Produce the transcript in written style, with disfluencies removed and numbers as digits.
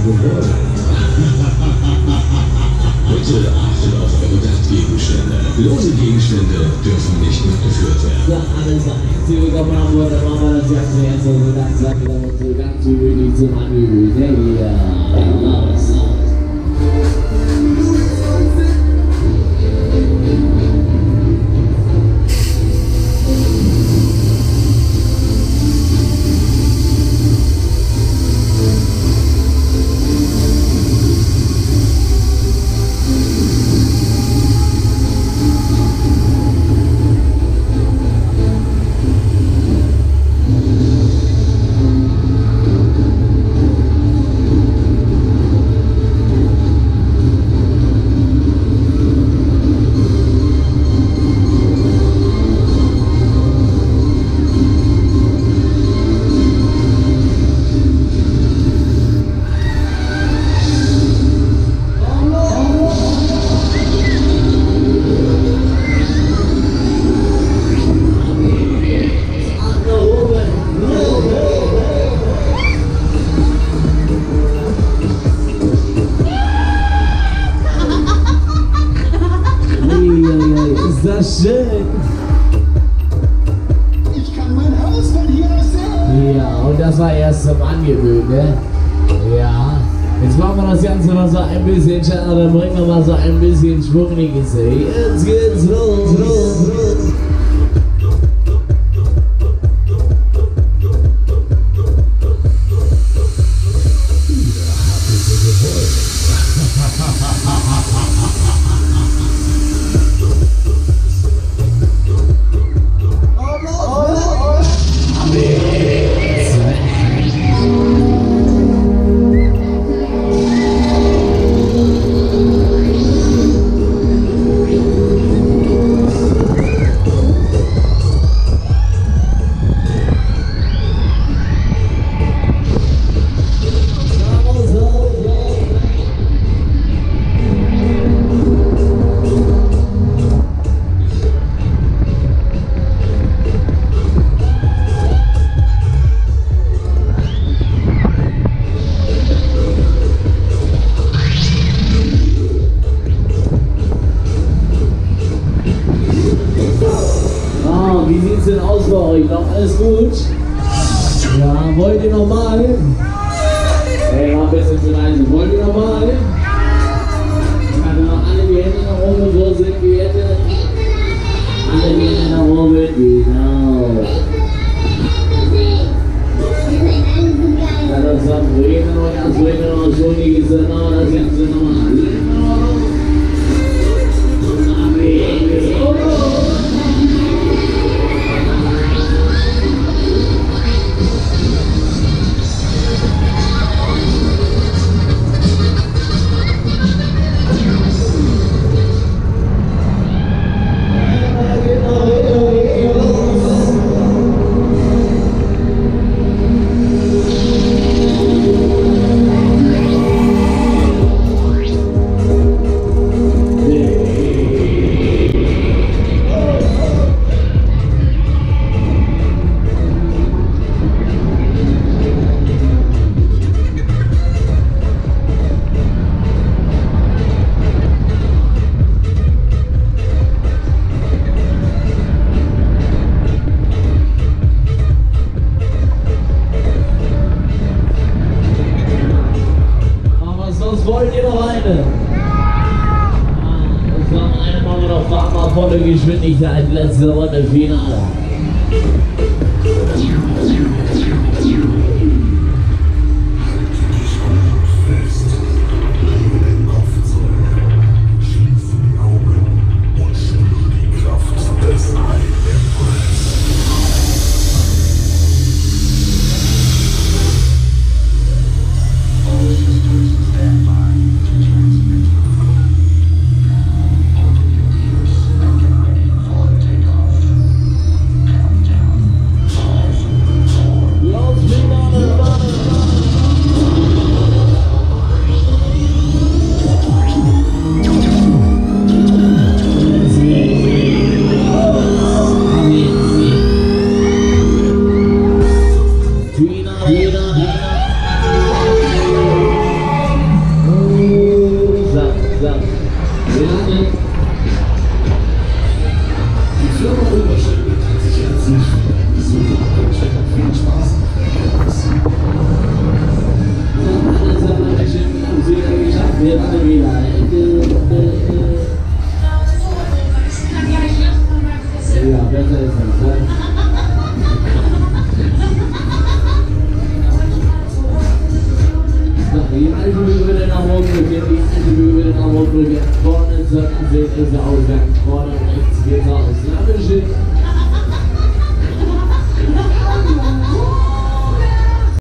gewollt. Bitte achtet auf eure Wertgegenstände. Lose Gegenstände dürfen nicht mitgeführt werden. Ja, alles herzlich willkommen an Bord, dann machen wir das Ganze jetzt so langsam wieder unsere ganz gewöhnlich zum Angebot. Hey, ja, raus. Schön. Ich kann mein Haus von hier aus sehen. Ja, und das war erst zum Angewöhnen, ne? Ja. Jetzt machen wir das Ganze mal so ein bisschen schneller, dann bringen wir mal so ein bisschen Schwung in die Gesicht. Jetzt geht's los, los, los. Wie sieht's denn aus bei euch? Noch alles gut? Ja, wollt ihr nochmal? Ey, war ein bisschen zu leise. Wollt ihr nochmal? Also noch alle die Hände nach oben, so sind die Hände. Alle die Hände nach oben, genau. Ja, das war Bremen noch ganz ruhig noch so die genau, das Ganze nochmal. Wollt ihr noch eine? Das war eine, machen wir noch Fahrer volle Geschwindigkeit, letzte Runde, Finale. drücken. Vorne sollten sehen, ist der Ausgang. Vorne rechts geht's aus. Lammenschön.